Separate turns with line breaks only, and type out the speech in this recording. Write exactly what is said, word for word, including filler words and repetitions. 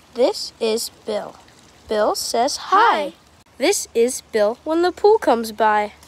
This is Bill. Bill says hi. This is Bill when the pool comes by.